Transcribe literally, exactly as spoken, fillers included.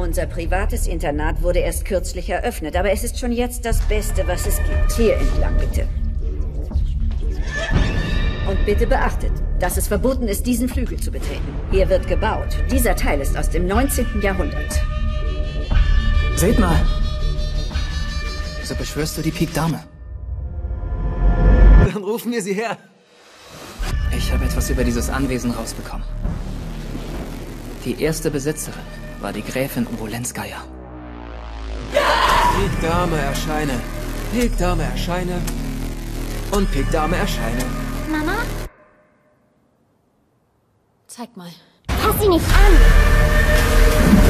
Unser privates Internat wurde erst kürzlich eröffnet, aber es ist schon jetzt das Beste, was es gibt. Hier entlang, bitte. Und bitte beachtet, dass es verboten ist, diesen Flügel zu betreten. Hier wird gebaut. Dieser Teil ist aus dem neunzehnten Jahrhundert. Seht mal! So beschwörst du die Pik-Dame. Dann rufen wir sie her. Ich habe etwas über dieses Anwesen rausbekommen. Die erste Besitzerin war die Gräfin Obolenskaya. Pik-Dame erscheine. Pik-Dame erscheine. Und Pik-Dame erscheine. Mama? Zeig mal. Fass sie nicht an!